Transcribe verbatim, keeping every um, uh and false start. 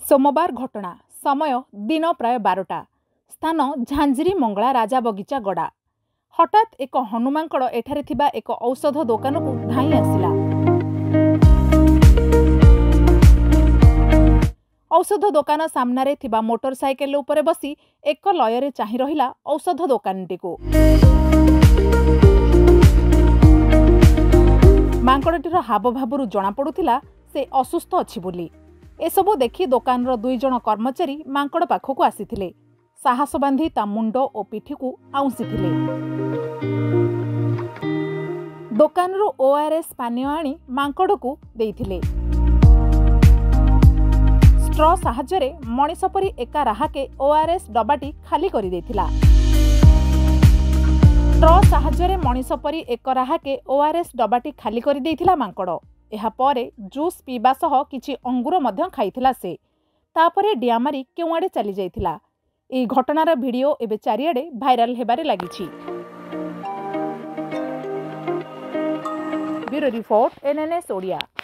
सोमवार घटना समय दिन प्राय बारटा स्थान झांझरी मंगला राजा बगीचा गड़ा। हठात एक हनुमांकड़ एठारे थिबा एक औषध दुकान को धाई आसिला। औषध दुकान सामने थिबा मोटरसाइकेल उपरे बसी एक लୟରେ चाहि रहिला औषध दुकानटी को। मांकड़टीर हावभावरू जना पड़ुथिला से असुस्थ अछि बोली। एसबू देखि दुकान दुई जन कर्मचारी मांकड़ पाखक आसीथिले। साहस बांधी ता मुंड और पिठी को आउंसीथिले। दुकान ओआरएस पानीय आनी मांकड़ को देइथिले। स्ट्रॉ साहाय्य मनीष परी एका राहाके ओआरएस डबाटी खाली कर देथिला। स्ट्रॉ साहाय्य मनीष परी एक राहाके ओआरएस डबाटी खाली कर देथिला मांकड़। एहा परे जूस पीबा सह किछि अंगूर मध्य खाइथिला से। तापरे डिया मारी केउआडे चली जाइथिला। एही घटनार भिडियो एबे चारिआडे भाइराल हेबारे लागिछि। Bureau report NNS Odia.